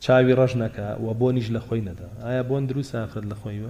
چاوی ڕەش نەکا و بۆنیش لە خۆی نەدا ئایا بۆن دروست ئافرەت لە خۆی بە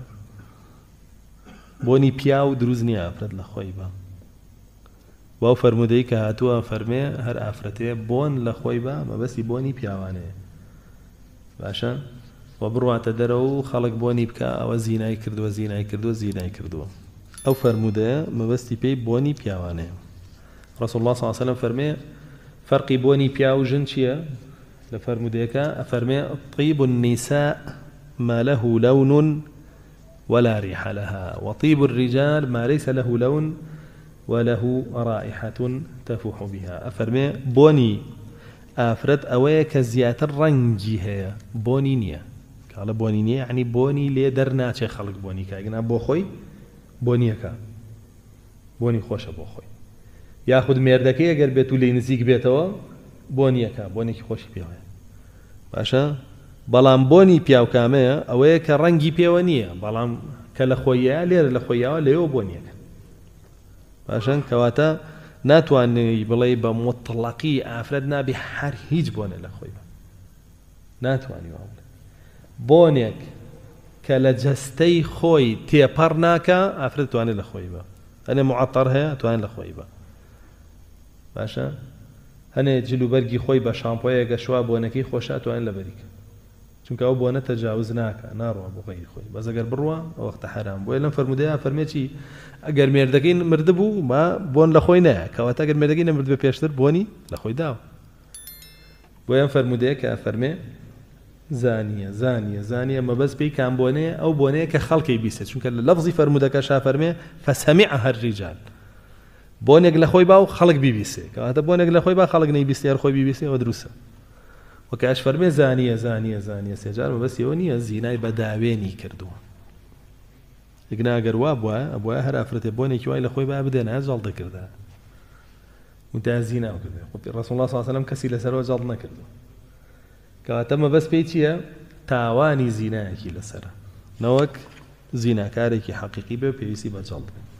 بۆنی پیا و دروست نییە ئافرەت لە خۆی بە باو فەرمودەی کە هاتووە فەرمێ هەر ئافرەتێ بۆن لە خۆی بە مەبەستی بۆنی پیاوانەیە باشە و بڕواتە دەرەوە و خەڵک بۆنی بکە ئەوە زینای کردووە زینای کردووە زینای کردووە ئەو فەرمودەیە مەبەستی پێی بۆنی پیاوانەیە رسول الله صلى الله عليه وسلم فرمي فرقي بوني بيا وجن چییە لە فەرمودەیەکە ئەفەرمێ طيب النساء ما له لون ولا ريح لها وطيب الرجال ما ليس له لون وله رائحة تفوح بها أفرمي بوني ئافرەت ئەوەیە کە زیاتر ڕەنگی هەیە بۆنی نییە کاڵە بۆنی نییە یعنی بۆنی لێ دەرناچێ خەڵک بۆنی کاگنا بۆ خۆی بۆنیەکە بۆنی خۆشە بۆ خۆی یاخود مێردەکەی ئەگەر بێت و لێی نزیک بێتەوە بۆنیەکە بۆنێکی خۆشی پێوەیە باشە بەڵام بۆنی پیاوکامەیە ئەوەیە کە ڕەنگی پێوە نییە بەڵام کە لە خۆیە لێرە لە خۆیەوە لێەوە بۆنیەکە باشن کەواتە ناتوانێت بڵێ بە مطلقی ئافرەت نابێ هەر هیچ بۆنە لە خۆی بە ناتوانی وا بڵێ بۆنێک کە لە جەستەی خۆی تێپەڕ ناکە ئافرەت توانێت لە خۆی بە هەنێ معەتەر هەیە توانێت لە خۆی بە باشە هەنێ جلوبەرگی خۆی بە شامپۆیەکە شوا بۆنەکەی خۆشە توانێت لە بەریکە چونکە ئەو بۆنە تەجاوز ناکە ناڕوە بۆ غەیری خۆی بەس ئەگەر بڕوە ئەو وەختە حرام بۆیە لەم فەرمودەیە فەرمێکی ئەگەر مێردەکەی مردبوو ما بۆن لە خۆی نایە کەواتە ئەگەر مێردەکەی نەمرد بە پێشتر بۆنی لە خۆی داوە بۆیە ئەم فەرمودەیە کە فەرمێ زانیە مەبەست پێی کام بۆنەیە ئەو بۆنەیە کە خەڵکی بیستێت چونکە لە لەفزی فەرمودەکەشا فەرمێ فەسەمیعها الرجال بۆنێک لە خۆی با و خەڵک بیبیستێ کەواتە بۆنێک لە خۆی با خەڵک نەیبیستێ هەر خۆی بیبیستێ ئەوە دروستە وەکەش فەرمێ زانیە سێجار مەبەستی ئەوە نییە زینای بەداوێنی کردووە ئەگەر وا بووە هەر ئافرەتێ بۆنێکی وای لە خۆی با بدێنە جەڵ دەکردە وتا زینا کردێ ڕسوڵ الله صلی الله علیه وسلم کەسی لەسەرەوە جەڵ نەکردو کەواتە مەبەست پێی چییە تاوانی زینایەکی لەسەرە نەوەک زیناکارێکی حەقیقی بێ پێویستی بە جەڵ